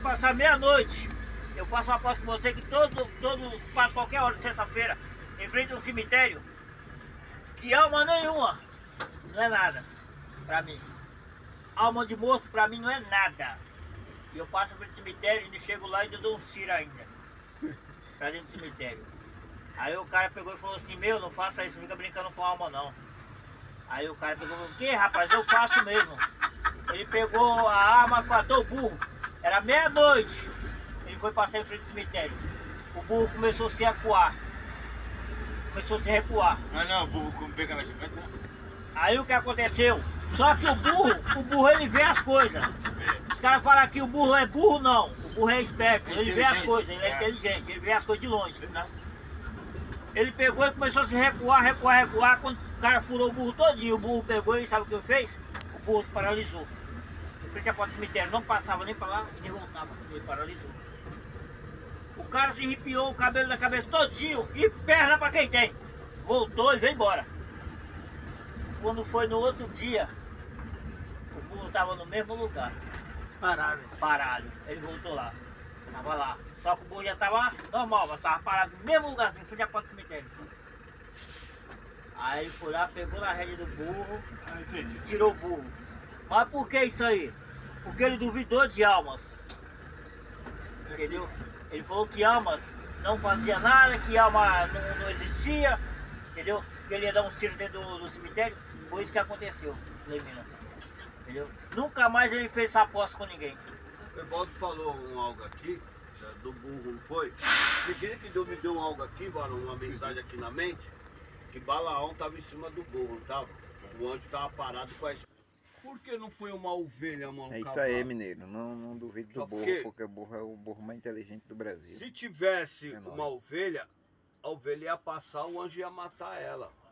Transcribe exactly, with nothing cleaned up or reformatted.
passar meia-noite, eu faço uma aposta com você que todo, todo, passa qualquer hora de sexta-feira, em frente a um cemitério, que alma nenhuma não é nada pra mim. Alma de morto pra mim não é nada. E eu passo pelo cemitério e chego lá e ainda dou um tiro ainda. Pra dentro do cemitério. Aí o cara pegou e falou assim, meu, não faça isso, não fica brincando com alma não. Aí o cara pegou e falou, que rapaz, eu faço mesmo. Ele pegou a arma, matou o burro. Era meia-noite. Ele foi passar em frente do cemitério. O burro começou a se acuar. Começou a se recuar. Não, não, o burro como pega na chiclete, não. Aí o que aconteceu? Só que o burro, o burro ele vê as coisas. Os caras falam que o burro é burro, não. O burro é esperto, ele vê as coisas, ele é inteligente, ele vê as coisas de longe. Ele pegou e começou a se recuar, recuar, recuar. Quando o cara furou o burro todinho, o burro pegou e sabe o que ele fez? O burro se paralisou. Em frente à porta do cemitério, não passava nem pra lá e nem voltava, ele paralisou. O cara se arrepiou o cabelo da cabeça todinho e perna pra quem tem. Voltou e veio embora. Quando foi no outro dia, o burro estava no mesmo lugar. Parado. Parado. Ele voltou lá. Tava lá. Só que o burro já estava normal, mas estava parado no mesmo lugarzinho, frente à porta do cemitério. Aí ele foi lá, pegou na rédea do burro Ah, entendi. e tirou o burro. Mas por que isso aí? Porque ele duvidou de almas. Entendeu? Ele falou que almas não fazia nada, que alma não, não existia. Entendeu? Que ele ia dar um tiro dentro do, do cemitério. Foi isso que aconteceu, Minas. Entendeu? Nunca mais ele fez essa aposta com ninguém. O Evaldo falou um algo aqui, do burro, não foi? Ninguém que deu, me deu um algo aqui, mano, uma mensagem aqui na mente, que Balaão tava em cima do burro, não tava? O anjo tava parado com a espada. Por que não foi uma ovelha, mano? É isso cavalo? aí, mineiro. Não, não duvido Só do burro, porque- porque o burro é o burro mais inteligente do Brasil. Se tivesse É uma nóis. ovelha, a ovelha ia passar, o anjo ia matar ela.